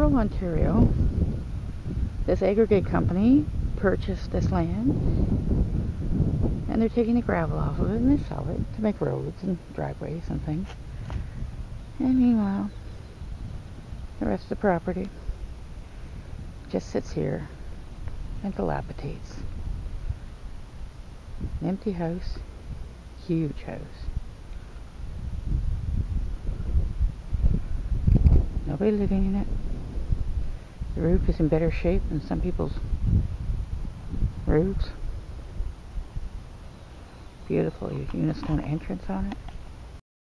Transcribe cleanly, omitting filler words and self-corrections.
rural Ontario, this aggregate company purchased this land, and they're taking the gravel off of it and they sell it to make roads and driveways and things. And meanwhile, the rest of the property just sits here and dilapidates. An empty house, huge house. Nobody living in it. The roof is in better shape than some people's roofs. Beautiful unistone entrance on it.